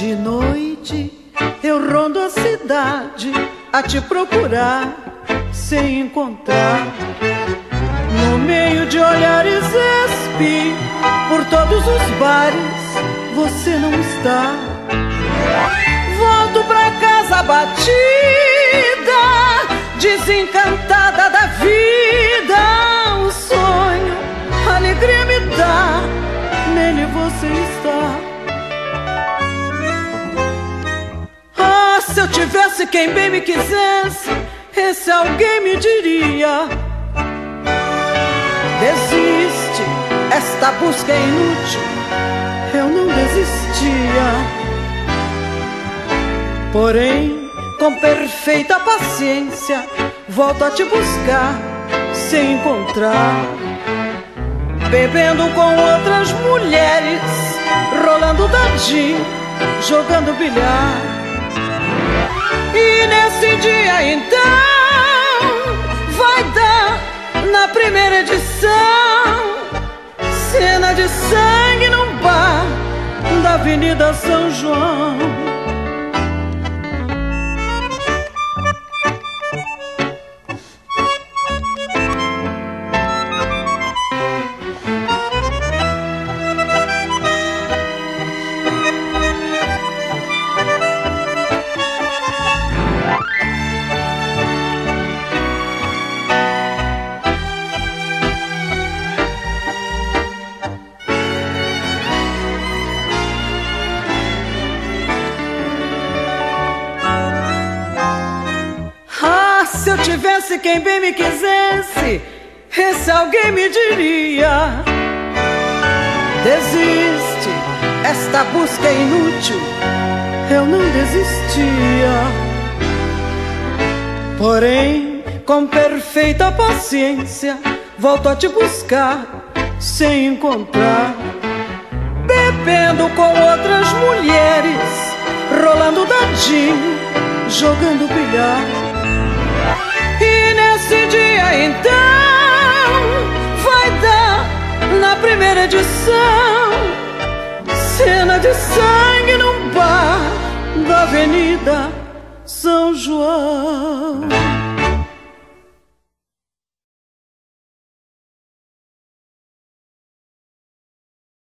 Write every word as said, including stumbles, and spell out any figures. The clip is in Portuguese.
De noite eu rondo a cidade a te procurar sem encontrar. No meio de olhares espi por todos os bares, você não está. Volto pra casa batida, desencantada da vida. Um sonho, alegria me dá, nele você está. Ah, se eu tivesse quem bem me quisesse, esse alguém me diria: desiste, esta busca é inútil. Eu não desistia. Porém, com perfeita paciência, volto a te buscar sem encontrar. Bebendo com outras mulheres, rolando dadinho, jogando bilhar. E nesse dia então vai dar, na primeira edição, cena de sangue num bar da Avenida São João. Se eu tivesse quem bem me quisesse, esse alguém me diria: desiste, esta busca é inútil. Eu não desistia. Porém, com perfeita paciência, volto a te buscar sem encontrar. Bebendo com outras mulheres, rolando dadinho, jogando bilhar. E nesse dia então vai dar, na primeira edição, cena de sangue num bar da Avenida São João.